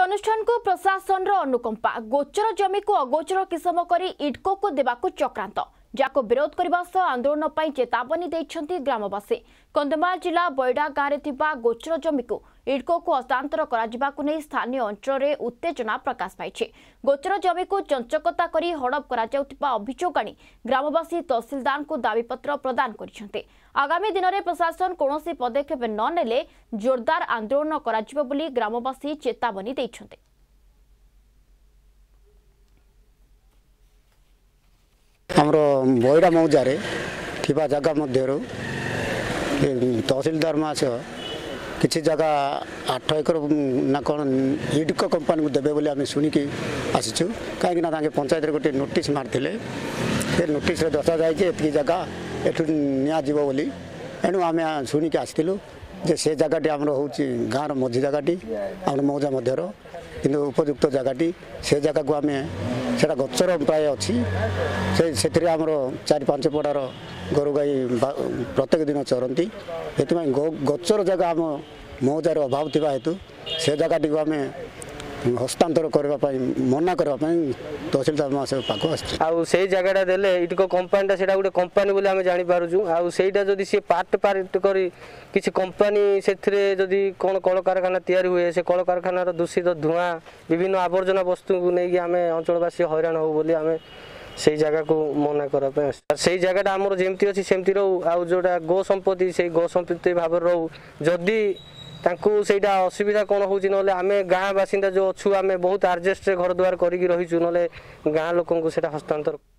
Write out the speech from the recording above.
अनुष्ठान को प्रशासन अनुकंपा गोचर जमी को अगोचर किसम कर इडको को देवाकू चक्रांत जाको विरोध करने सह आंदोलन पर चेतावनी देइछंती ग्रामवासी। कंधमाल जिला बैडा गाँव में गोचर जमी को इडको को हस्तांतर कराजिबाकू नहीं स्थानीय अंचल में उत्तेजना प्रकाश पाई। गोचर जमी को चंचकता करी हड़प करा अभियोग आनी ग्रामवासी तहसीलदार को दाबीपत्र प्रदान करिसेंते। आगामी दिन में प्रशासन कौनसी पदक्षेप न नेले जोरदार आंदोलन कराजिबो बोली ग्रामवासी चेतावनी देइछंते। हमरो बैडा मौजारे थिबा जगह मध्य तहसीलदार मास किसी जगह 8 एकर ना कौन इडको कंपनी को देवे बोली आम शुणिकी आसीचु कहीं पंचायत गोटे नोटिस मारते नोटिस दर्शा जाए जगह एठू निजी बोली एणु आम शुणिकी आसलु जे से जगह आमर हूँ गाँव मझी जगहटी आम मौजा मध्यर कि उपयुक्त जगहटी से जगह को आम से गचर प्राय अच्छी से आमर 4-5 पड़ार गोरु गाई प्रत्येक दिन चरती से गचर जगह आम मौजार अभाव थी हेतु से जगहटी को आम हस्तांतर करने मना करने तहसीलदार महाशय पाक आई जगह देले इटको कंपानीटा से गोटे कंपानी बोली आम जापर आईटा जदि सी पार्ट कर किसी कंपानी से कौन कल कारखाना तैयारी हुए से कल कारखानार दूषित धुआं विभिन्न आवर्जना वस्तु को लेकिन आम अंचलवासी हैरान हो बोली आम से जगह को मना करने से जगह आमर जमती अच्छी सेमती रो आ जोटा गो संपत्ति से गो संपत्ति भाव रो जदि तांकु सेटा असुविधा कौन हो आम गाँ बासिंदा जो अच्छु आम बहुत आडजस्ट घर द्वार करी रहीचु ना गाँ लोक हस्तांतर